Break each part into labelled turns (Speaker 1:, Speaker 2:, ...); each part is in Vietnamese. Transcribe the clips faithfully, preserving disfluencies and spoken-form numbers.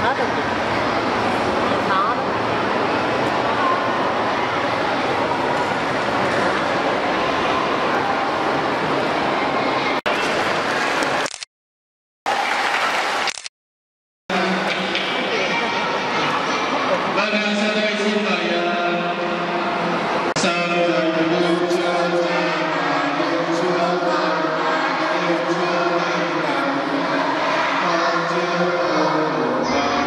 Speaker 1: hết rồi. Khó đó.
Speaker 2: Vâng, sau đây xin mời sau rồi Đức Chúa Trời, Đức Chúa Trời, Đức Chúa Trời, con Chúa của con.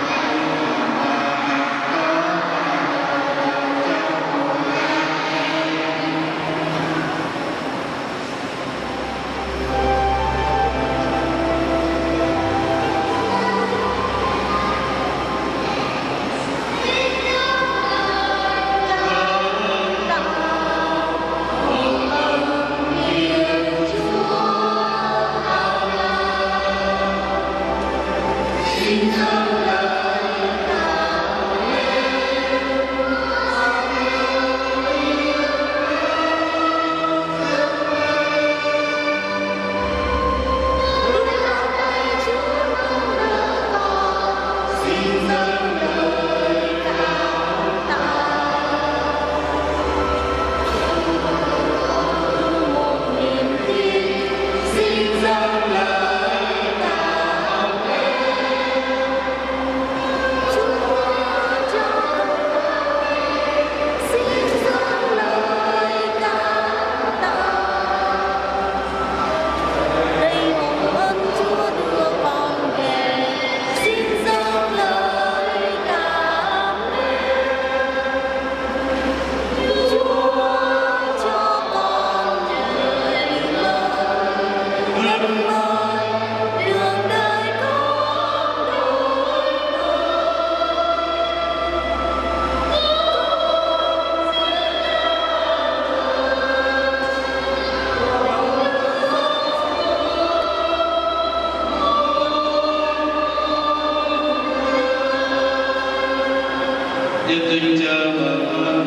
Speaker 2: Nhân danh Cha và Con